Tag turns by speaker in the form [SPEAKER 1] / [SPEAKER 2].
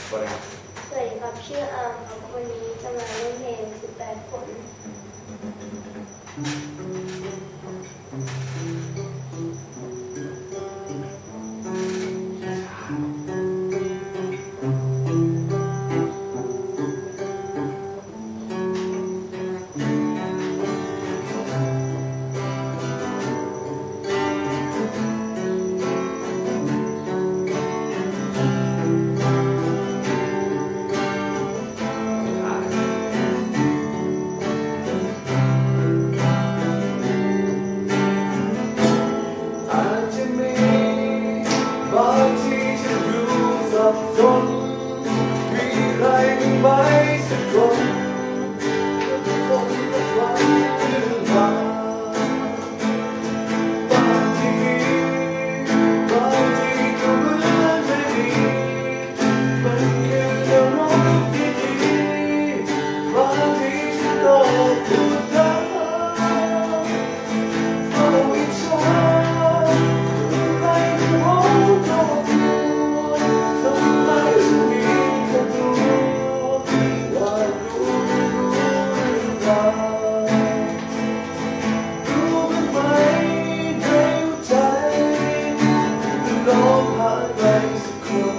[SPEAKER 1] สวัสดีครับ
[SPEAKER 2] สวัสดีครับชื่ออาร์มครับวันนี้จะมาเล่นเพลง18 ฝน
[SPEAKER 1] มีใครไหมสักคนคนละฝันหรือเปล่าบางทีก็เหมือนไม่มีมันคือเรื่องราวดีๆบางทีฉันก็พูดได้เพราะวิชาใครจะรู้ตัวทำไมฉันมีแค่ตัวว่ารู้มันไหมในหัวใจร้องหาใครสักคน